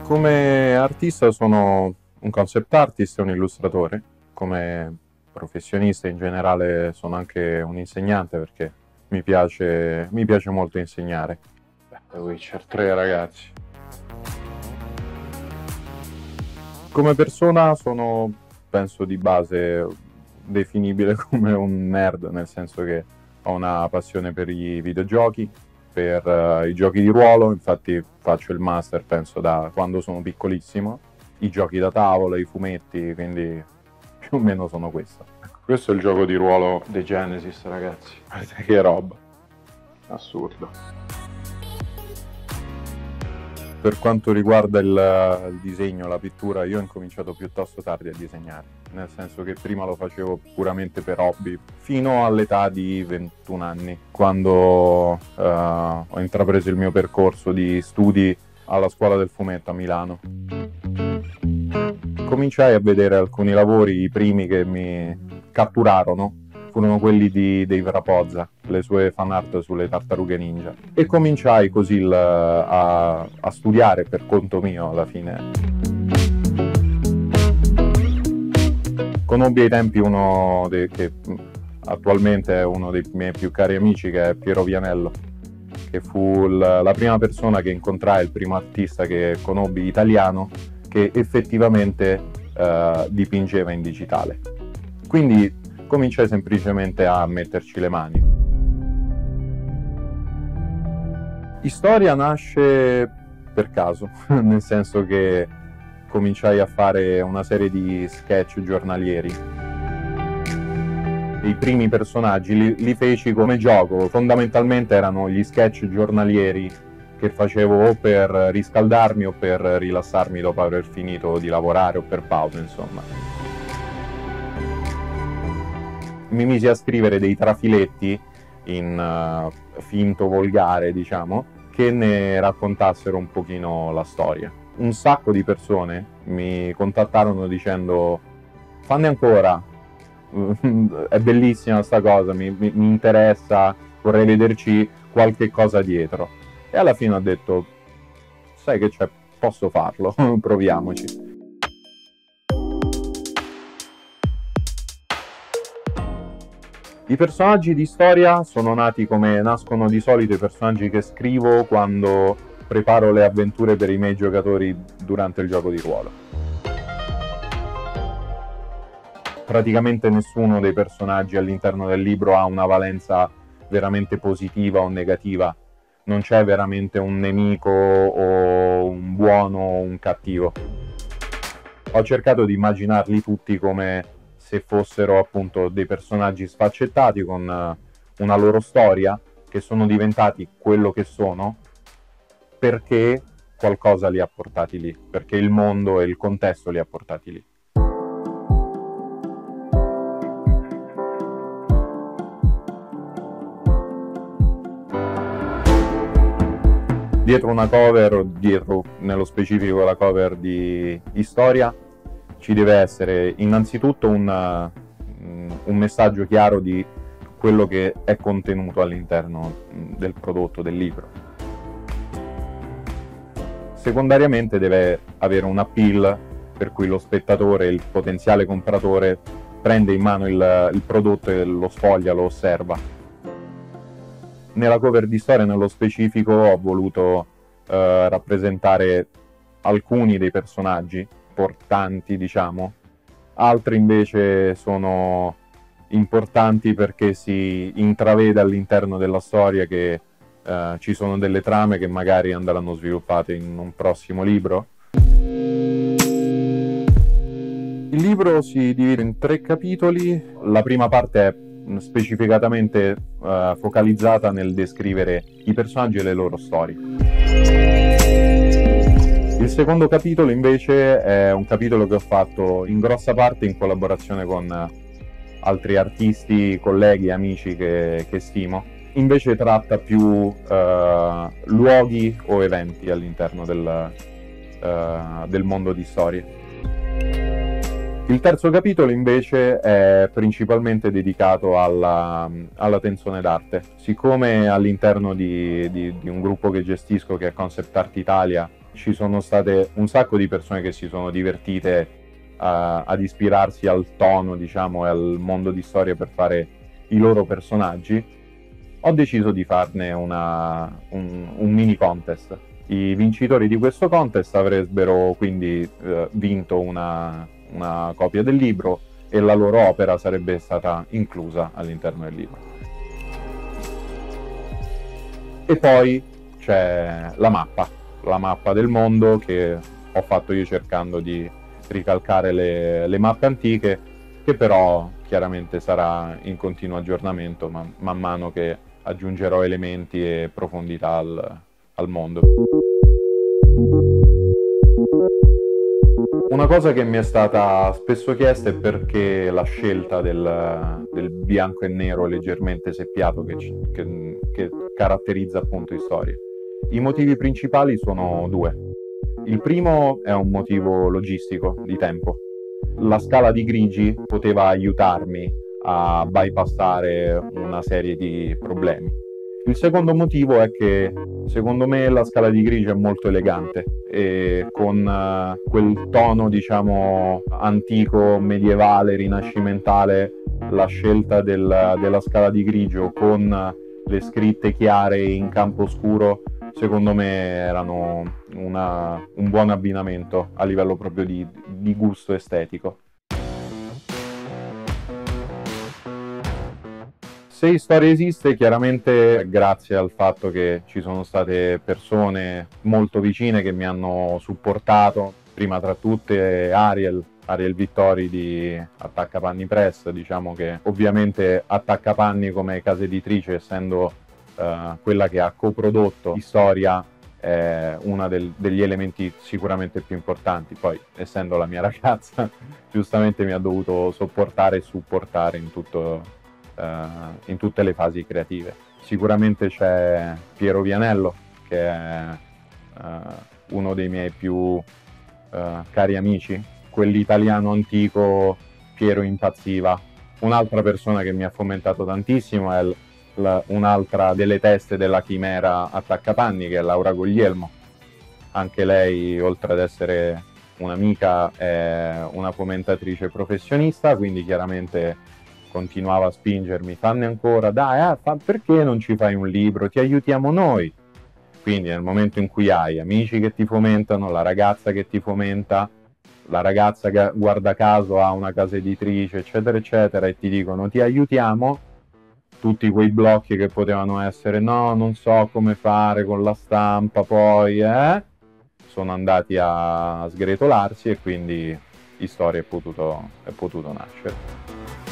Come artista sono un concept artist e un illustratore. Come professionista in generale sono anche un insegnante perché mi piace molto insegnare. The Witcher 3, ragazzi. Come persona sono, penso, di base definibile come un nerd, nel senso che ho una passione per i videogiochi, per i giochi di ruolo. Infatti faccio il master, penso, da quando sono piccolissimo, i giochi da tavola, i fumetti, quindi più o meno sono questo. Questo è il gioco di ruolo The Genesis, ragazzi. Guardate che roba, assurdo. Per quanto riguarda il disegno, la pittura, io ho incominciato piuttosto tardi a disegnare, nel senso che prima lo facevo puramente per hobby, fino all'età di 21 anni, quando ho intrapreso il mio percorso di studi alla Scuola del Fumetto a Milano. Cominciai a vedere alcuni lavori, i primi che mi catturarono furono quelli di Dave Rapozza, le sue fan art sulle tartarughe ninja, e cominciai così a studiare per conto mio alla fine. Conobbi ai tempi uno che attualmente è uno dei miei più cari amici, che è Piero Vianello, che fu la prima persona che incontrai, il primo artista che conobbi italiano che effettivamente dipingeva in digitale. Quindi cominciai semplicemente a metterci le mani. Storia nasce per caso, nel senso che cominciai a fare una serie di sketch giornalieri. I primi personaggi li feci come gioco, fondamentalmente erano gli sketch giornalieri che facevo o per riscaldarmi o per rilassarmi dopo aver finito di lavorare o per pause, insomma. Mi misi a scrivere dei trafiletti in finto volgare, diciamo, che ne raccontassero un pochino la storia. Un sacco di persone mi contattarono dicendo: fanne ancora, è bellissima sta cosa, mi interessa, vorrei vederci qualche cosa dietro. E alla fine ho detto: sai che c'è, posso farlo, proviamoci. I personaggi di storia sono nati come nascono di solito i personaggi che scrivo quando preparo le avventure per i miei giocatori durante il gioco di ruolo. Praticamente nessuno dei personaggi all'interno del libro ha una valenza veramente positiva o negativa. Non c'è veramente un nemico o un buono o un cattivo. Ho cercato di immaginarli tutti come se fossero appunto dei personaggi sfaccettati con una loro storia, che sono diventati quello che sono perché qualcosa li ha portati lì, perché il mondo e il contesto li ha portati lì. Dietro una cover, dietro nello specifico la cover di Storia, ci deve essere innanzitutto un messaggio chiaro di quello che è contenuto all'interno del prodotto, del libro. Secondariamente deve avere un appeal per cui lo spettatore, il potenziale compratore, prende in mano il prodotto e lo sfoglia, lo osserva. Nella cover di Storia, nello specifico, ho voluto rappresentare alcuni dei personaggi importanti, diciamo. Altri invece sono importanti perché si intravede all'interno della storia che ci sono delle trame che magari andranno sviluppate in un prossimo libro. Il libro si divide in 3 capitoli. La prima parte è specificatamente focalizzata nel descrivere i personaggi e le loro storie. Il secondo capitolo invece è un capitolo che ho fatto in grossa parte in collaborazione con altri artisti, colleghi, amici che stimo. Invece tratta più luoghi o eventi all'interno del mondo di Storia. Il terzo capitolo invece è principalmente dedicato alla tensione d'arte. Siccome all'interno di un gruppo che gestisco, che è Concept Art Italia, ci sono state un sacco di persone che si sono divertite ad ispirarsi al tono, diciamo, e al mondo di storia per fare i loro personaggi. Ho deciso di farne un mini contest. I vincitori di questo contest avrebbero quindi vinto una copia del libro e la loro opera sarebbe stata inclusa all'interno del libro. E poi c'è la mappa del mondo che ho fatto io cercando di ricalcare le mappe antiche, che però chiaramente sarà in continuo aggiornamento man mano che aggiungerò elementi e profondità al mondo. Una cosa che mi è stata spesso chiesta è perché la scelta del bianco e nero leggermente seppiato che caratterizza appunto Historia. I motivi principali sono due. Il primo è un motivo logistico, di tempo. La scala di grigi poteva aiutarmi a bypassare una serie di problemi. Il secondo motivo è che secondo me la scala di grigi è molto elegante e con quel tono, diciamo, antico, medievale, rinascimentale, la scelta della scala di grigio con le scritte chiare in campo scuro, secondo me erano un buon abbinamento a livello proprio di gusto estetico. Se Historia esiste, chiaramente grazie al fatto che ci sono state persone molto vicine che mi hanno supportato, prima tra tutte Ariel Vittori di Attaccapanni Press. Diciamo che ovviamente Attaccapanni come casa editrice, essendo quella che ha coprodotto Historia, è uno degli elementi sicuramente più importanti. Poi, essendo la mia ragazza, giustamente mi ha dovuto sopportare e supportare in tutte le fasi creative. Sicuramente c'è Piero Vianello, che è uno dei miei più cari amici. Quell'italiano antico, Piero impazziva. Un'altra persona che mi ha fomentato tantissimo è un'altra delle teste della chimera Attaccapanni, che è Laura Guglielmo. Anche lei, oltre ad essere un'amica, è una fomentatrice professionista, quindi chiaramente continuava a spingermi: fanne ancora, dai, perché non ci fai un libro, ti aiutiamo noi. Quindi nel momento in cui hai amici che ti fomentano, la ragazza che ti fomenta, la ragazza che guarda caso ha una casa editrice, eccetera eccetera, e ti dicono ti aiutiamo, tutti quei blocchi che potevano essere no, non so come fare con la stampa, poi sono andati a sgretolarsi, e quindi Historia è potuto nascere.